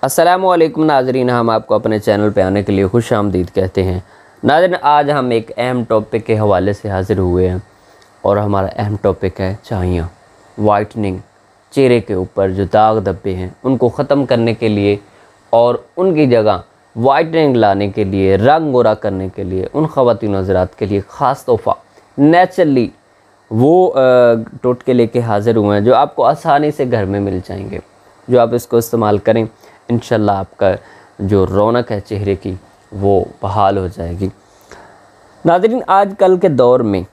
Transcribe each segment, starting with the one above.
अस्सलामुअलैकुम नाजरीन, हम आपको अपने चैनल पे आने के लिए खुश आमदीद कहते हैं। नाजरीन, आज हम एक अहम टॉपिक के हवाले से हाज़िर हुए हैं और हमारा अहम टॉपिक है चाइयाँ, वाइटनिंग। चेहरे के ऊपर जो दाग धब्बे हैं उनको ख़त्म करने के लिए और उनकी जगह वाइटनिंग लाने के लिए, रंग गोरा करने के लिए, उन ख़वातीन हज़रात के लिए ख़ास तोहफ़ा नेचुरली वो टोटके लेके हाज़िर हुए हैं जो आपको आसानी से घर में मिल जाएंगे। जो आप इसको इस्तेमाल करें, इंशाल्लाह आपका जो रौनक है चेहरे की वो बहाल हो जाएगी। नाज़रीन, आजकल के दौर में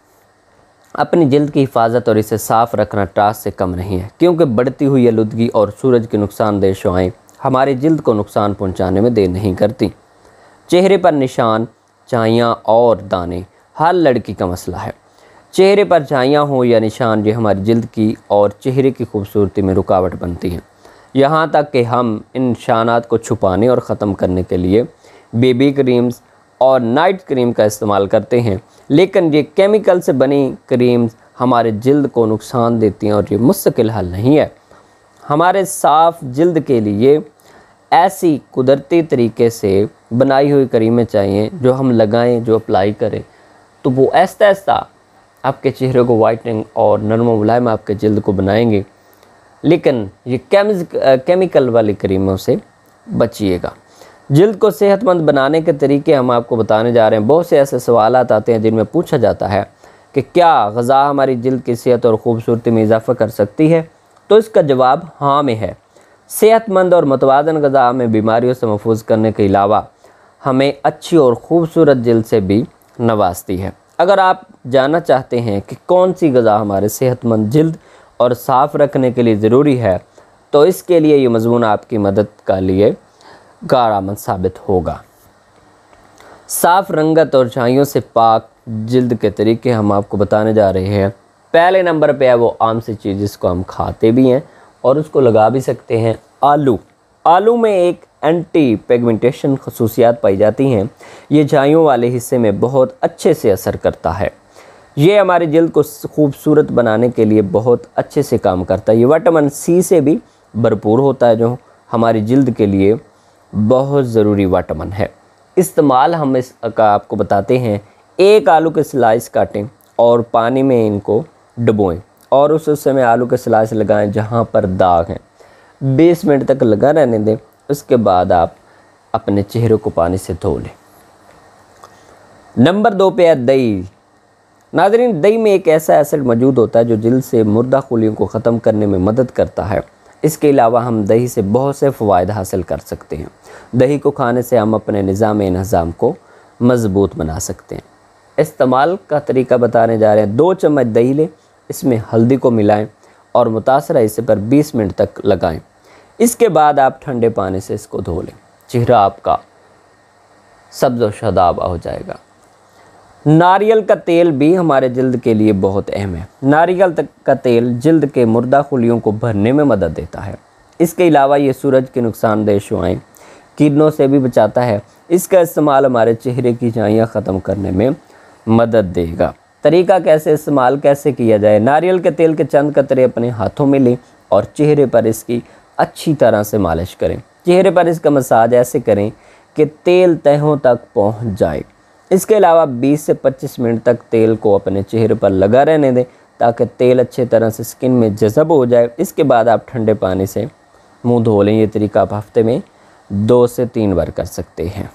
अपनी जल्द की हिफाजत और इसे साफ़ रखना टास से कम नहीं है, क्योंकि बढ़ती हुई आलूदगी और सूरज की नुकसानदेह शुआएं हमारी जल्द को नुकसान पहुंचाने में देर नहीं करती। चेहरे पर निशान, चाइयाँ और दाने हर लड़की का मसला है। चेहरे पर चाइयाँ हो या निशान, ये हमारी जल्द की और चेहरे की खूबसूरती में रुकावट बनती हैं। यहाँ तक कि हम इन निशानात को छुपाने और ख़त्म करने के लिए बेबी क्रीम्स और नाइट क्रीम का इस्तेमाल करते हैं, लेकिन ये केमिकल से बनी क्रीम्स हमारे जल्द को नुकसान देती हैं और ये मुस्तकिल हल नहीं है। हमारे साफ़ जल्द के लिए ऐसी कुदरती तरीके से बनाई हुई क्रीमें चाहिए जो हम लगाएं, जो अप्लाई करें तो वो आहिस्ता आहिस्ता आपके चेहरे को वाइटनिंग और नरम मुलायम आपके जल्द को बनाएंगे। लेकिन ये केमिकल वाली क्रीमों से बचिएगा। जल्द को सेहतमंद बनाने के तरीके हम आपको बताने जा रहे हैं। बहुत से ऐसे सवाल आते हैं जिनमें पूछा जाता है कि क्या ग़िज़ा हमारी जल्द की सेहत और ख़ूबसूरती में इजाफ़ा कर सकती है? तो इसका जवाब हाँ में है। सेहतमंद और मुतवाज़न ग़िज़ा हमें बीमारियों से महफूज करने के अलावा हमें अच्छी और ख़ूबसूरत जल्द से भी नवाजती है। अगर आप जानना चाहते हैं कि कौन सी ग़िज़ा हमारे सेहतमंद जल्द और साफ़ रखने के लिए ज़रूरी है, तो इसके लिए ये मज़मून आपकी मदद का लिए कारआमद साबित होगा। साफ़ रंगत और छाइयों से पाक जल्द के तरीके हम आपको बताने जा रहे हैं। पहले नंबर पे है वो आम सी चीज़ जिसको हम खाते भी हैं और उसको लगा भी सकते हैं, आलू। आलू में एक एंटी पिगमेंटेशन खसूसियात पाई जाती हैं। ये छाइयों वाले हिस्से में बहुत अच्छे से असर करता है। ये हमारे जल्द को खूबसूरत बनाने के लिए बहुत अच्छे से काम करता है। ये विटामिन सी से भी भरपूर होता है जो हमारी जल्द के लिए बहुत ज़रूरी विटामिन है। इस्तेमाल हम इसका आपको बताते हैं। एक आलू के स्लाइस काटें और पानी में इनको डुबोएं और उस समय आलू के स्लाइस लगाएं जहाँ पर दाग हैं। 20 मिनट तक लगा रहने दें। उसके बाद आप अपने चेहरे को पानी से धो लें। नंबर 2 पे है दही। नाज़रीन, दही में एक ऐसा एसिड मौजूद होता है जो जल्द से मुर्दा खूलियों को ख़त्म करने में मदद करता है। इसके अलावा हम दही से बहुत से फ़वाइद हासिल कर सकते हैं। दही को खाने से हम अपने निज़ाम को मज़बूत बना सकते हैं। इस्तेमाल का तरीका बताने जा रहे हैं। 2 चम्मच दही लें, इसमें हल्दी को मिलाएं और मुतासरा हिस्से पर 20 मिनट तक लगाएं। इसके बाद आप ठंडे पानी से इसको धो लें। चेहरा आपका सब्ज़ व शादाब हो जाएगा। नारियल का तेल भी हमारे जल्द के लिए बहुत अहम है। नारियल का तेल जल्द के मुर्दा खुलियों को भरने में मदद देता है। इसके अलावा ये सूरज के नुकसानदेह शुआएं, किरणों से भी बचाता है। इसका इस्तेमाल हमारे चेहरे की चाइयाँ ख़त्म करने में मदद देगा। तरीका कैसे किया जाए? नारियल के तेल के चंद कतरे अपने हाथों में लें और चेहरे पर इसकी अच्छी तरह से मालिश करें। चेहरे पर इसका मसाज ऐसे करें कि तेल तहों तक पहुँच जाए। इसके अलावा 20 से 25 मिनट तक तेल को अपने चेहरे पर लगा रहने दें ताकि तेल अच्छे तरह से स्किन में जज़ब हो जाए। इसके बाद आप ठंडे पानी से मुंह धो लें। ये तरीका आप हफ्ते में 2 से 3 बार कर सकते हैं।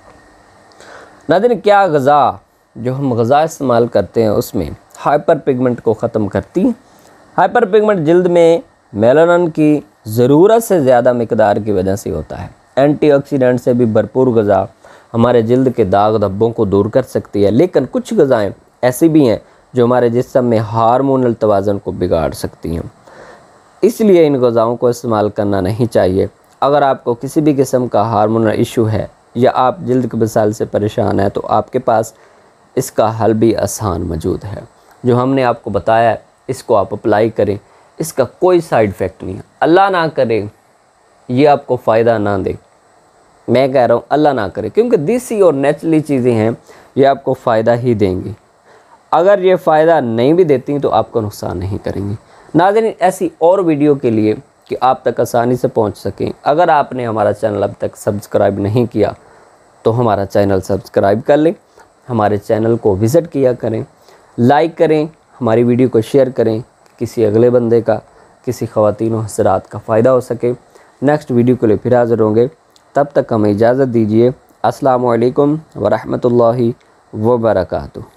नाज़रीन, क्या ग़िज़ा जो हम ग़िज़ा इस्तेमाल करते हैं उसमें हाइपर पिगमेंट को ख़त्म करती है? हाइपर पिगमेंट जल्द में मेलानिन की ज़रूरत से ज़्यादा मिकदार की वजह से होता है। एंटीऑक्सीडेंट से भी भरपूर ग़िज़ा हमारे जल्द के दाग धब्बों को दूर कर सकती है, लेकिन कुछ ग़िज़ाएँ ऐसी भी हैं जो हमारे जिस्म में हार्मोनल तवाज़ुन को बिगाड़ सकती हैं। इसलिए इन ग़िज़ाओं को इस्तेमाल करना नहीं चाहिए। अगर आपको किसी भी किस्म का हार्मोनल इशू है या आप जल्द के मसाइल से परेशान हैं तो आपके पास इसका हल भी आसान मौजूद है। जो हमने आपको बताया है इसको आप अप्लाई करें। इसका कोई साइड इफ़ेक्ट नहीं है। अल्लाह ना करे ये आपको फ़ायदा ना दे। मैं कह रहा हूँ अल्लाह ना करे, क्योंकि देसी और नेचुरली चीज़ें हैं, ये आपको फ़ायदा ही देंगी। अगर ये फ़ायदा नहीं भी देती तो आपको नुकसान नहीं करेंगी। नाज़रीन, ऐसी और वीडियो के लिए कि आप तक आसानी से पहुंच सकें। अगर आपने हमारा चैनल अब तक सब्सक्राइब नहीं किया तो हमारा चैनल सब्सक्राइब कर लें, हमारे चैनल को विज़िट किया करें, लाइक करें, हमारी वीडियो को शेयर करें, किसी अगले बंदे का, किसी ख़वातीन हज़रात का फ़ायदा हो सके। नेक्स्ट वीडियो के लिए फिर हाज़िर होंगे, तब तक हमें इजाज़त दीजिए। अस्सलामु अलैकुम व रहमतुल्लाहि व बरकातुहू।